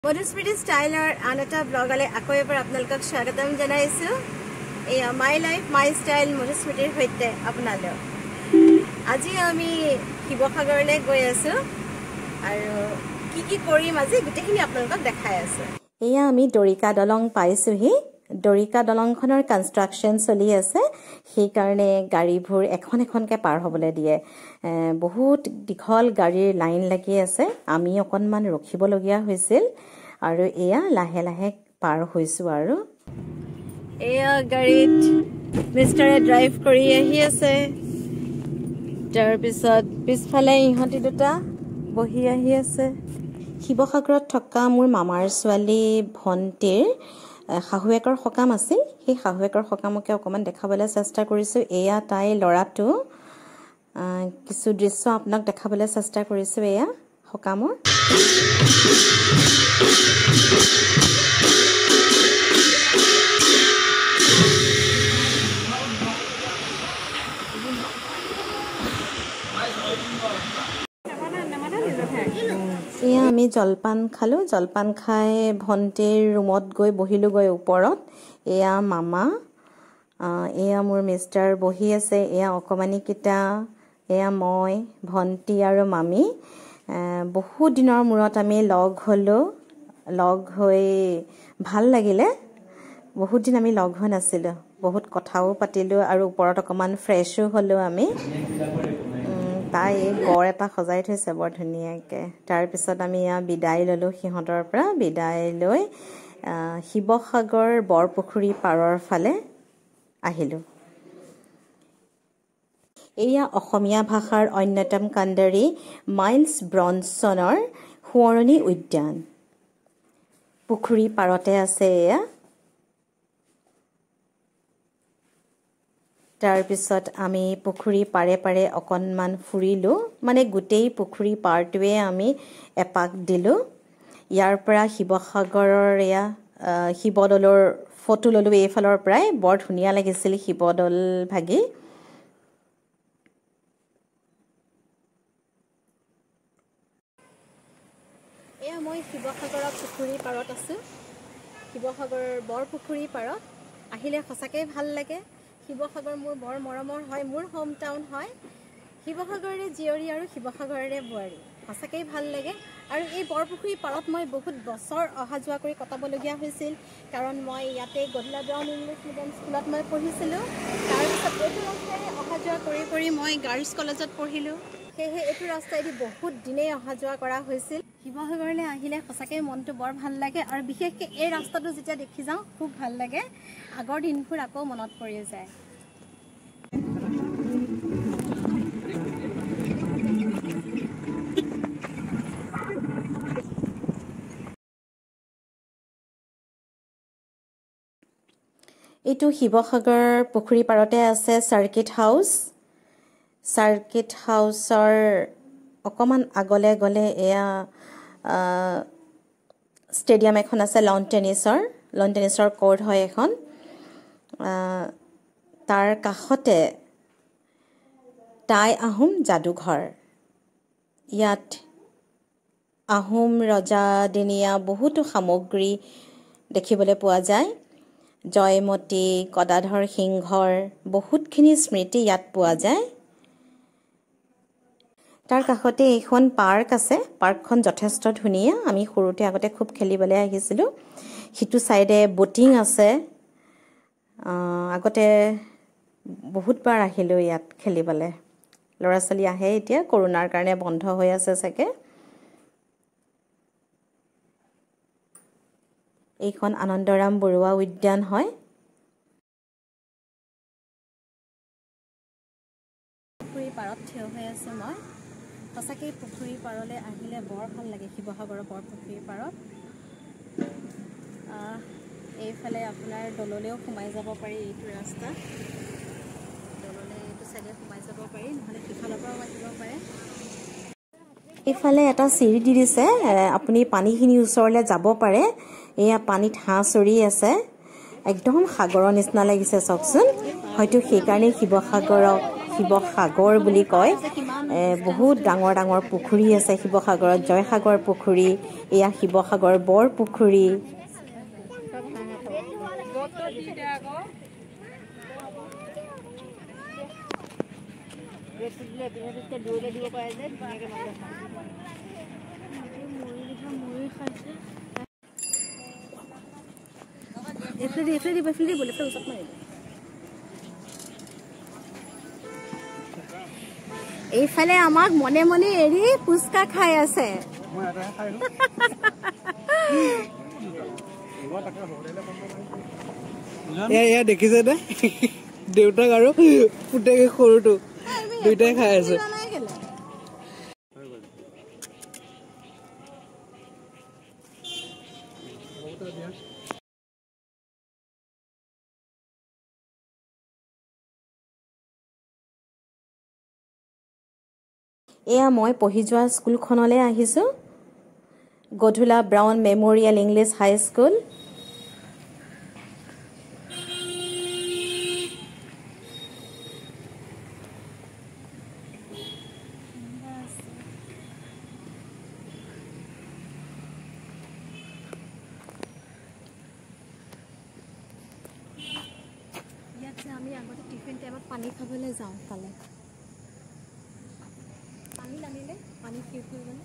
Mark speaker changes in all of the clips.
Speaker 1: মধুস্মৃতি ষ্টাইলৰ আন এটা ব্লগলৈ আকৌ এবাৰ আপোনালোকক স্বাগতম জনাইছোঁ। এয়া মাই লাইফ মাই ষ্টাইল মধুস্মৃতিৰ সৈতে আপোনালোক। আজি আমি শিৱসাগৰলৈ গৈ আছোঁ আৰু কি কৰিম আজি গোটেইখিনি আপোনালোকক দেখাই আছোঁ। এয়া আমি দৰিকা দলং পাইছোঁহি। দৰিকা দলংখনৰ কনষ্ট্ৰাকশ্যন চলি আছে, সেইকাৰণে গাড়ীবোৰ এখন এখনকৈ পাৰ হ'বলৈ দিয়ে। বহুত দীঘল গাড়ীৰ লাইন লাগি আছে, আমি অকণমান ৰখিবলগীয়া হৈছিল আৰু এয়া লাহে লাহে পাৰ হৈছোঁ। আৰু এয়া গাড়ীত মিষ্টাৰে ড্ৰাইভ কৰি আহি আছে, তাৰপিছত পিছফালে ইহঁতি দুটা বহি আহি আছে। শিৱসাগৰত থকা মোৰ মামাৰ ছোৱালী ভণ্টিৰ শাহুৱেকৰ সকাম আছিল, সেই শাহুৱেকৰ সকামকে অকণমান দেখাবলৈ চেষ্টা কৰিছোঁ। এয়া তাইৰ ল'ৰাটো, কিছু দৃশ্য আপোনাক দেখাবলৈ চেষ্টা কৰিছোঁ এয়া সকামৰ। এয়া আমি জলপান খালোঁ, জলপান খাই ভণ্টিৰ ৰুমত গৈ বহিলোঁগৈ ওপৰত। এয়া মামা, এয়া মোৰ মিষ্টাৰ বহি আছে, এয়া অকণমানিকেইটা, এয়া মই, ভণ্টি আৰু মামী। বহুত দিনৰ মূৰত আমি লগ হ'লোঁ, লগ হৈ ভাল লাগিলে। বহুত দিন আমি লগ হোৱা নাছিলোঁ, বহুত কথাও পাতিলোঁ আৰু ওপৰত অকণমান ফ্ৰেছো হ'লোঁ আমি। তাই গড় এটা সজাই থৈছে বৰ ধুনীয়াকৈ। তাৰপিছত আমি বিদায় ল'লোঁ সিহঁতৰ পৰা। বিদায় লৈ শিৱসাগৰ বৰপুখুৰী পাৰৰ ফালে আহিলোঁ। এয়া অসমীয়া ভাষাৰ অন্যতম কাণ্ডাৰী মাইলছ ব্ৰনছনৰ সোঁৱৰণি উদ্যান। পুখুৰী পাৰতে আছে এয়া। তাৰপিছত আমি পুখুৰী পাৰে পাৰে অকণমান ফুৰিলোঁ, মানে গোটেই পুখুৰী পাৰটোৱে আমি এপাক দিলোঁ। ইয়াৰ পৰা শিৱসাগৰৰ এয়া শিৱদৌলৰ ফটো ল'লোঁ এইফালৰ পৰাই, বৰ ধুনীয়া লাগিছিল শিৱদৌল ভাগি। এয়া মই শিৱসাগৰৰ পুখুৰী পাৰত আছোঁ, শিৱসাগৰৰ বৰপুখুৰী পাৰত। আহিলে সঁচাকৈ ভাল লাগে। শিৱসাগৰ মোৰ বৰ মৰমৰ হয়, মোৰ হোম টাউন হয়। শিৱসাগৰৰে জীয়ৰী আৰু শিৱসাগৰৰে বোৱাৰী, সঁচাকৈ ভাল লাগে। আৰু এই বৰপুখুৰী পাৰত মই বহুত বছৰ অহা যোৱা কৰি কটাবলগীয়া হৈছিল, কাৰণ মই ইয়াতে গধূলা ব্ৰাউন ইংলিছ মিডিয়াম স্কুলত মই পঢ়িছিলোঁ। তাৰপিছত এইটো ৰাস্তাৰে অহা যোৱা কৰি কৰি মই গাৰ্লছ কলেজত পঢ়িলোঁ, সেয়েহে এইটো ৰাস্তাইদি বহুত দিনেই অহা যোৱা কৰা হৈছিল। শিৱসাগৰলৈ আহিলে সঁচাকৈ মনটো বৰ ভাল লাগে, আৰু বিশেষকৈ এই ৰাস্তাটো যেতিয়া দেখি যাওঁ খুব ভাল লাগে। আগৰ দিনবোৰ আকৌ মনত পৰি যায়। এইটো শিৱসাগৰ পুখুৰী পাৰতে আছে চাৰ্কিট হাউচ। চাৰ্কিট হাউচৰ অকণমান আগলৈ গ'লে এয়া ষ্টেডিয়াম এখন আছে, লন টেনিছৰ কৰ্ট হয় এখন। তাৰ কাষতে টাই আহোম যাদুঘৰ। ইয়াত আহোম ৰজাদিনীয়া বহুতো সামগ্ৰী দেখিবলৈ পোৱা যায়। জয়মতী, গদাধৰ সিংহৰ বহুতখিনি স্মৃতি ইয়াত পোৱা যায়। তাৰ কাষতে এইখন পাৰ্ক আছে, পাৰ্কখন যথেষ্ট ধুনীয়া। আমি সৰুতে আগতে খুব খেলিবলৈ আহিছিলোঁ। সিটো ছাইডে ব'টিং আছে, আগতে বহুতবাৰ আহিলোঁ ইয়াত খেলিবলৈ। ল'ৰা ছোৱালী আহে, এতিয়া কৰোণাৰ কাৰণে বন্ধ হৈ আছে চাগে। এইখন আনন্দৰাম বৰুৱা উদ্যান হয়। পুখুৰী পাৰত থিয় হৈ আছোঁ মই। সঁচাকৈ পুখুৰী পাৰলৈ আহিলে বৰ ভাল লাগে। শিৱসাগৰৰ বৰপুখুৰীৰ পাৰত এইফালে আপোনাৰ দললৈও সোমাই যাব পাৰি, এইটো ৰাস্তা দললৈ এইটো চাইডে সোমাই যাব পাৰি, নহ'লে সিফালৰ পৰাও আহিব পাৰে। এইফালে এটা চিৰি দি দিছে, আপুনি পানীখিনিৰ ওচৰলৈ যাব পাৰে। এয়া পানীত হাঁহ চৰি আছে, একদম সাগৰৰ নিচিনা লাগিছে চাওকচোন। হয়তো সেইকাৰণেই শিৱসাগৰক শিৱসাগৰ বুলি কয় বহুত ডাঙৰ ডাঙৰ পুখুৰী আছে শিৱসাগৰত জয়সাগৰ পুখুৰী এয়া শিৱসাগৰ বৰ পুখুৰী এইফালে আমাক মনে মনে এৰি পুচকা খাই আছে
Speaker 2: এয়া দেখিছে নে দেউতাক আৰু পুতেকে সৰুটো দুইটাই খাই আছে
Speaker 1: এয়া মই পঢ়ি যোৱা স্কুলখনলৈ আহিছোঁ Gadhula Brown memorial English high school ইয়াত আমি আগতে টিফিন টাইমত পানী খাবলৈ যাওঁ তালে পানী নানিলে পানী শেষ হৈ গ'ল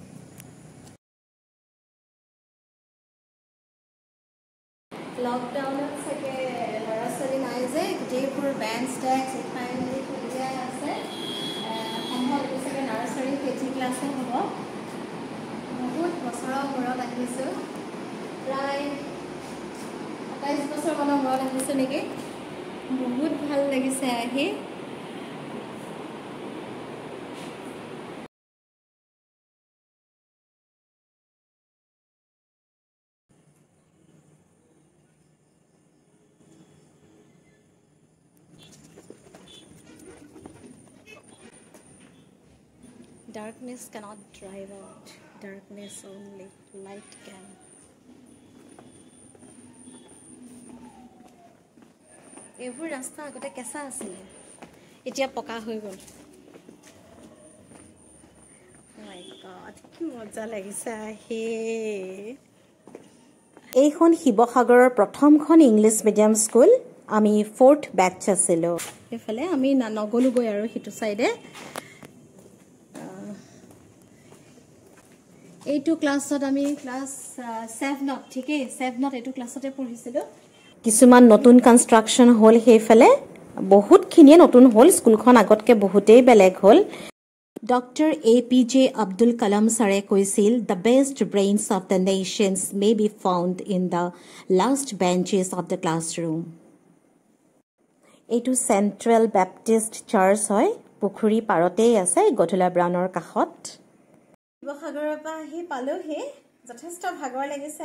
Speaker 1: লকডাউনত চাগে ল'ৰা ছোৱালী নাই যে গোটেইবোৰ বেঞ্চ ডেস্ক উঠাই মেলি সুবিধাই আছে সম্ভৱ এইটো চাগে নাৰ্চাৰী কেজি ক্লাছে হ'ব বহুত বছৰৰ মূৰত আহিছোঁ প্ৰায় ২৭ বছৰমানৰ মূৰত আহিছোঁ নেকি বহুত ভাল লাগিছে আহি Darkness cannot drive out. Darkness only. Light can. এইবোৰ ৰাস্তা আগতে কেঁচা আছিলে এতিয়া পকা হৈ গ'ল মাই গড কি মজা লাগিছে আহি এইখন শিৱসাগৰৰ প্ৰথমখন ইংলিছ মিডিয়াম স্কুল আমি 4th বেটচ আছিলোঁ এইফালে আমি নগ'লোগৈ আৰু সিটো চাইডে এইটো ক্লাছত আমি ক্লাছ 7ত ঠিকেই 7ত এইটো ক্লাছতে পঢ়িছিলোঁ কিছুমান নতুন কনষ্ট্ৰাকশ্যন হ'ল সেইফালে বহুতখিনিয়ে নতুন হ'ল স্কুলখন আগতকৈ বহুতেই বেলেগ হ'ল ডক্টৰ APJ আব্দুল কালাম ছাৰে কৈছিল the best brains of the nations may be found in the last benches of the classroom এইটো চেণ্ট্ৰেল বেপ্টিষ্ট চাৰ্চ হয় পুখুৰী পাৰতেই আছে গধুলা ব্ৰাউনৰ কাষত শিৱসাগৰৰ পৰা আহি পালোহি যথেষ্ট ভাগৰ লাগিছে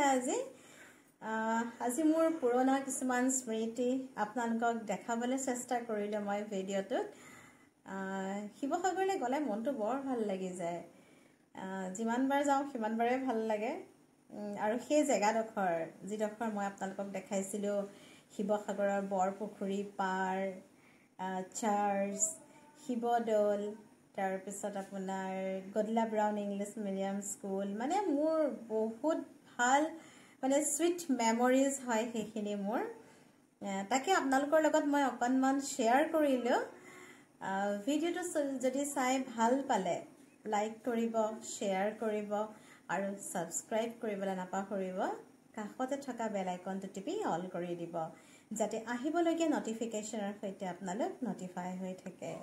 Speaker 1: আজি মোৰ পুৰণা কিছুমান স্মৃতি আপোনালোকক দেখাবলৈ চেষ্টা কৰিলোঁ মই ভিডিঅ'টোত শিৱসাগৰলৈ গ'লে মনটো বৰ ভাল লাগি যায় যিমানবাৰ যাওঁ সিমানবাৰে ভাল লাগে আৰু সেই জেগাডোখৰ যিডোখৰ মই আপোনালোকক দেখাইছিলোঁ শিৱসাগৰৰ বৰপুখুৰী পাৰ চাৰ্চ শিৱদৌল তাৰপিছত আপোনাৰ Gadhula Brown English medium school মানে মোৰ বহুত ভাল মানে সুইট মেমৰিজ হয় সেইখিনি মোৰ তাকে আপোনালোকৰ লগত মই অকণমান শ্বেয়াৰ কৰিলোঁ ভিডিঅ'টো যদি চাই ভাল পালে লাইক কৰিব শ্বেয়াৰ কৰিব আৰু ছাবস্ক্ৰাইব কৰিবলৈ নাপাহৰিব কাষতে থকা বেল আইকনটো টিপি অল কৰি দিব যাতে আহিবলগীয়া নটিফিকেশ্যনৰ সৈতে আপোনালোক নটিফাই হৈ থাকে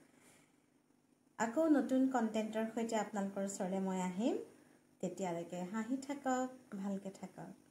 Speaker 1: আকৌ নতুন কণ্টেণ্টৰ সৈতে আপোনালোকৰ ওচৰলৈ মই আহিম তেতিয়ালৈকে হাঁহি থাকক ভালকৈ থাকক